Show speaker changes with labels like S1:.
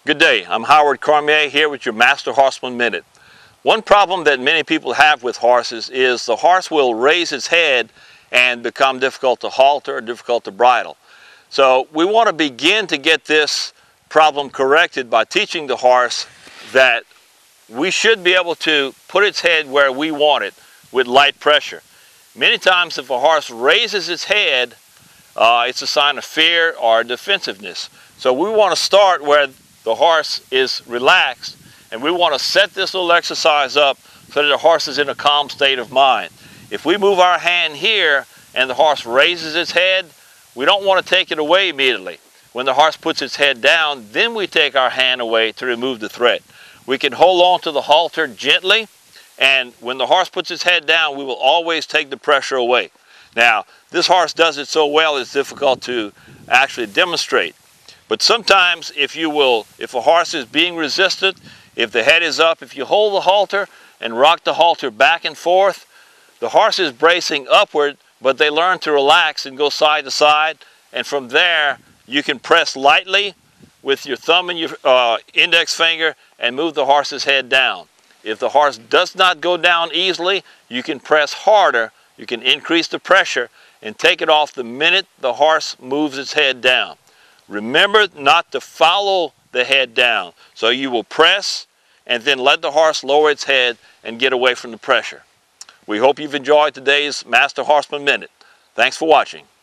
S1: Good day, I'm Howard Cormier here with your Master Horseman Minute. One problem that many people have with horses is the horse will raise its head and become difficult to halter or difficult to bridle. So we want to begin to get this problem corrected by teaching the horse that we should be able to put its head where we want it with light pressure. Many times if a horse raises its head, it's a sign of fear or defensiveness. So we want to start where the horse is relaxed, and we want to set this little exercise up so that the horse is in a calm state of mind. If we move our hand here and the horse raises its head, we don't want to take it away immediately. When the horse puts its head down, then we take our hand away to remove the threat. We can hold on to the halter gently, and when the horse puts its head down, we will always take the pressure away. Now, this horse does it so well it's difficult to actually demonstrate. But sometimes if a horse is being resistant, if the head is up, if you hold the halter and rock the halter back and forth, the horse is bracing upward, but they learn to relax and go side to side. And from there, you can press lightly with your thumb and your index finger and move the horse's head down. If the horse does not go down easily, you can press harder, you can increase the pressure and take it off the minute the horse moves its head down. Remember not to follow the head down. So you will press and then let the horse lower its head and get away from the pressure. We hope you've enjoyed today's Master Horseman Minute. Thanks for watching.